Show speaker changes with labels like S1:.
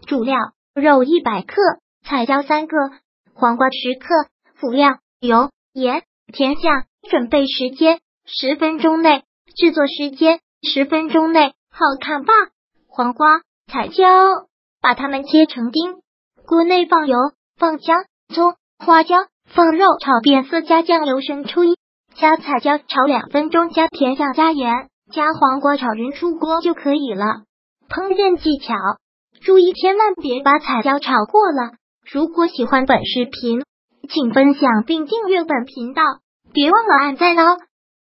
S1: 主料肉100克，彩椒3个，黄瓜10克，辅料油、盐、甜酱。准备时间10分钟内，制作时间10分钟内，好看吧？黄瓜、彩椒，把它们切成丁，锅内放油，放姜、葱、花椒，放肉炒变色，加酱油、生抽加彩椒炒2分钟，加甜酱、加盐，加黄瓜炒匀出锅就可以了。烹饪技巧，注意千万别把彩椒炒过了。如果喜欢本视频，请分享并订阅本频道，别忘了按赞哦。